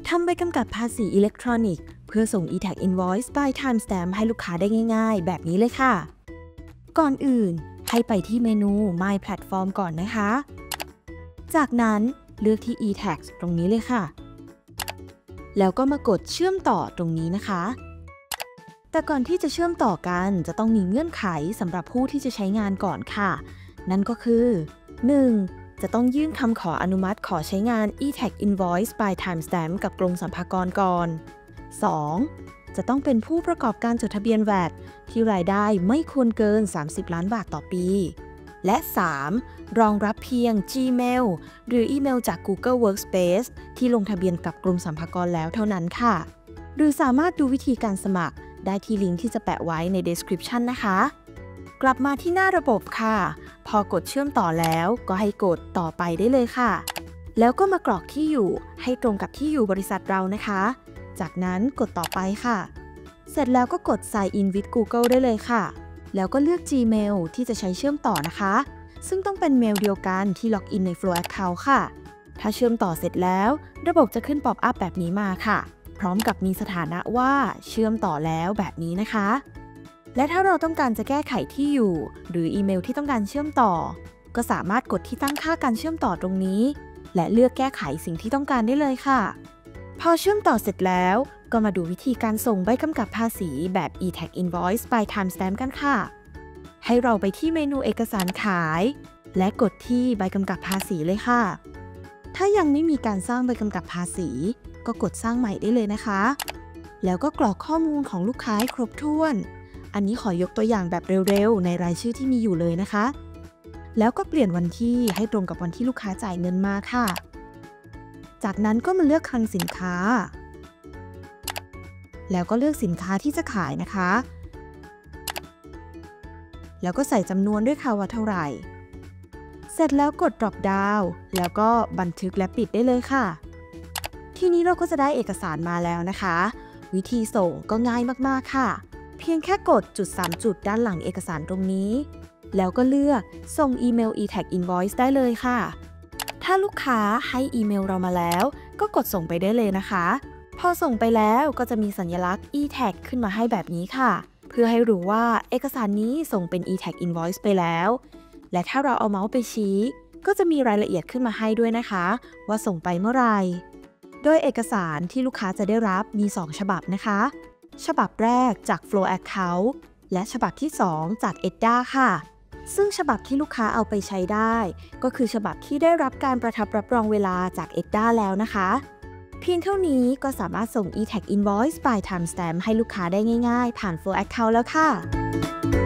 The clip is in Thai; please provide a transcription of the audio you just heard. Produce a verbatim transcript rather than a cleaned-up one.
ทำใบกำกับภาษีอิเล็กทรอนิกส์เพื่อส่ง e-tax invoice by timestamp ให้ลูกค้าได้ง่ายๆแบบนี้เลยค่ะก่อนอื่นให้ไปที่เมนู My Platform ก่อนนะคะจากนั้นเลือกที่ e-tax ตรงนี้เลยค่ะแล้วก็มากดเชื่อมต่อตรงนี้นะคะแต่ก่อนที่จะเชื่อมต่อกันจะต้องมีเงื่อนไขสำหรับผู้ที่จะใช้งานก่อนค่ะนั่นก็คือ หนึ่ง. จะต้องยื่นคำขออนุมัติขอใช้งาน e-tax invoice by timestamp กับกรมสรรพากรก่อน สอง. จะต้องเป็นผู้ประกอบการจดทะเบียน แวต ที่รายได้ไม่ควรเกินสามสิบล้านบาทต่อปีและ สาม. รองรับเพียง Gmail หรืออีเมลจาก Google Workspace ที่ลงทะเบียนกับกรมสรรพากรแล้วเท่านั้นค่ะหรือสามารถดูวิธีการสมัครได้ที่ลิงก์ที่จะแปะไว้ใน description นะคะกลับมาที่หน้าระบบค่ะพอกดเชื่อมต่อแล้วก็ให้กดต่อไปได้เลยค่ะแล้วก็มากรอกที่อยู่ให้ตรงกับที่อยู่บริษัทเรานะคะจากนั้นกดต่อไปค่ะเสร็จแล้วก็กด Sign in with Google ได้เลยค่ะแล้วก็เลือก Gmail ที่จะใช้เชื่อมต่อนะคะซึ่งต้องเป็นเมลเดียวกันที่ล็อกอินใน Flow Account ค่ะถ้าเชื่อมต่อเสร็จแล้วระบบจะขึ้นป๊อปอัพแบบนี้มาค่ะพร้อมกับมีสถานะว่าเชื่อมต่อแล้วแบบนี้นะคะและถ้าเราต้องการจะแก้ไขที่อยู่หรืออีเมลที่ต้องการเชื่อมต่อก็สามารถกดที่ตั้งค่าการเชื่อมต่อตรงนี้และเลือกแก้ไขสิ่งที่ต้องการได้เลยค่ะพอเชื่อมต่อเสร็จแล้วก็มาดูวิธีการส่งใบกำกับภาษีแบบ e-tax invoice by timestamp กันค่ะให้เราไปที่เมนูเอกสารขายและกดที่ใบกำกับภาษีเลยค่ะถ้ายังไม่มีการสร้างใบกำกับภาษีก็กดสร้างใหม่ได้เลยนะคะแล้วก็กรอกข้อมูลของลูกค้าให้ครบถ้วนอันนี้ขอยกตัวอย่างแบบเร็วๆในรายชื่อที่มีอยู่เลยนะคะแล้วก็เปลี่ยนวันที่ให้ตรงกับวันที่ลูกค้าจ่ายเงินมาค่ะจากนั้นก็มาเลือกคลังสินค้าแล้วก็เลือกสินค้าที่จะขายนะคะแล้วก็ใส่จำนวนด้วยค่ะว่าเท่าไหร่เสร็จแล้วกด drop down แล้วก็บันทึกและปิดได้เลยค่ะทีนี้เราก็จะได้เอกสารมาแล้วนะคะวิธีส่งก็ง่ายมากๆค่ะเพียงแค่กดจุดสามจุดด้านหลังเอกสารตรงนี้แล้วก็เลือกส่งอีเมล e-tax invoice ได้เลยค่ะถ้าลูกค้าให้อีเมลเรามาแล้วก็กดส่งไปได้เลยนะคะพอส่งไปแล้วก็จะมีสัญลักษณ์ e-tax ขึ้นมาให้แบบนี้ค่ะเพื่อให้รู้ว่าเอกสารนี้ส่งเป็น e-tax invoice ไปแล้วและถ้าเราเอาเมาส์ไปชี้ก็จะมีรายละเอียดขึ้นมาให้ด้วยนะคะว่าส่งไปเมื่อไหร่โดยเอกสารที่ลูกค้าจะได้รับมีสองฉบับนะคะฉบับแรกจาก Flow Account และฉบับที่สองจาก เอ็ดด้า ค่ะซึ่งฉบับที่ลูกค้าเอาไปใช้ได้ก็คือฉบับที่ได้รับการประทับรับรองเวลาจาก เอ็ดด้า แล้วนะคะเพียงเท่านี้ก็สามารถส่ง e-tax invoice by timestamp ให้ลูกค้าได้ง่ายๆผ่าน Flow Account แล้วค่ะ